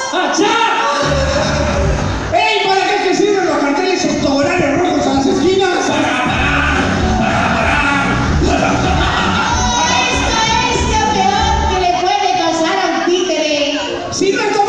¡Achá! ¡Ey! ¿Para qué sirven los carteles octogonales rojos a las esquinas? Esto es lo peor que le puede pasar a un títere. Si no está